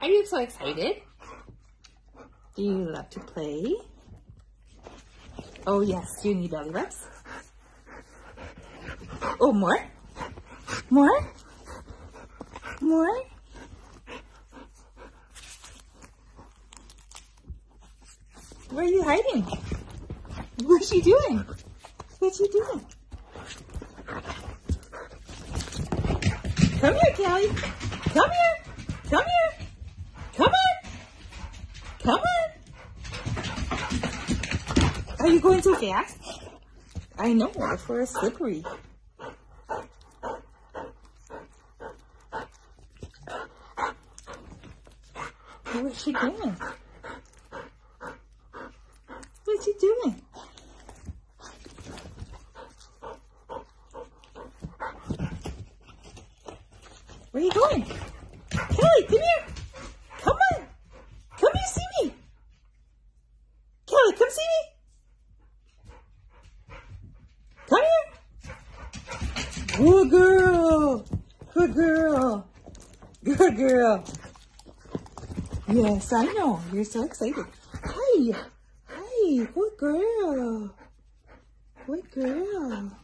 Are you so excited? Do you love to play? Oh yes, do you need belly rubs? Oh, more? More? More? Where are you hiding? What's she doing? What's she doing? Come here, Cali. Come here. Come here. Come on. Come on. Are you going too fast? I know, the floor is slippery. What's she doing? What's she doing? Where are you going? Cali, come here. Come on. Come here, see me. Cali, come see me. Come here. Good girl. Good girl. Good girl. Yes, I know. You're so excited. Hi. Hi. Good girl. Good girl.